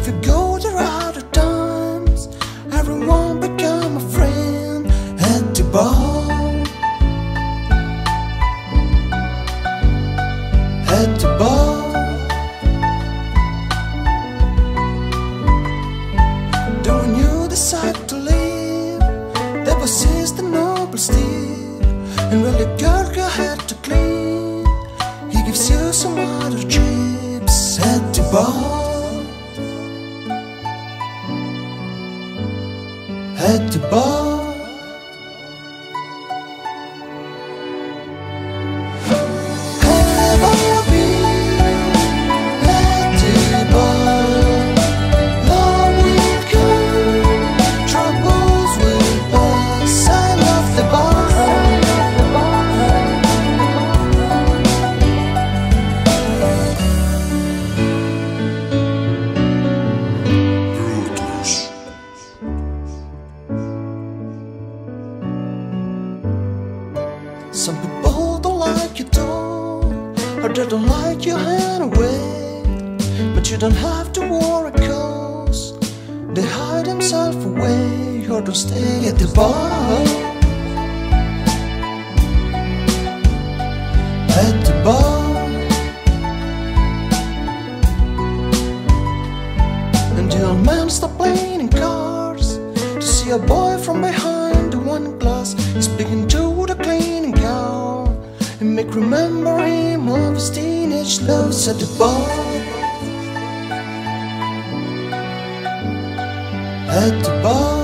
If you go there out of times, everyone become a friend at the bar. At the bar. Then when you decide to leave, there persists the noble steed, and really girl you had to clean. He gives you some other chips at the bar. At the bar. Some people don't like your tone, or they don't like your hand away. But you don't have to worry, cause they hide themselves away, or don't stay at the bar. At the bar. And the old man stopped playing in cards to see a boy from behind the one glass. He's speaking to the cleaning car and make remember him of his teenage loves at the bar. At the bar.